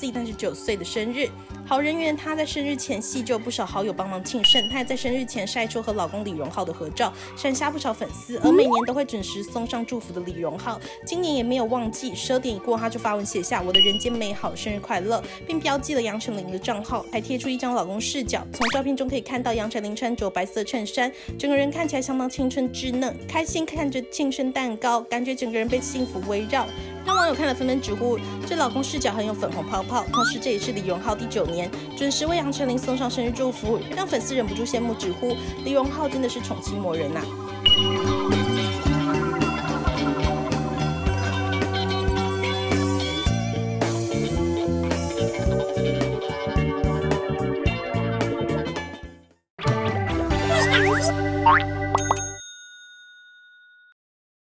自己39岁的生日。好人缘，她在生日前夕就有不少好友帮忙庆生，她也在生日前晒出和老公李荣浩的合照，闪瞎不少粉丝。而每年都会准时送上祝福的李荣浩，今年也没有忘记，12点一过他就发文写下我的人间美好，生日快乐，并标记了杨丞琳的账号，还贴出一张老公视角。从照片中可以看到杨丞琳穿着白色衬衫，整个人看起来相当青春稚嫩，开心看着庆生蛋糕，感觉整个人被幸福围绕。让网友看了纷纷直呼，这老公视角很有粉红泡泡。同时，这也是李荣浩第9年准时为杨丞琳送上生日祝福，让粉丝忍不住羡慕直呼，李荣浩真的是宠妻魔人啊。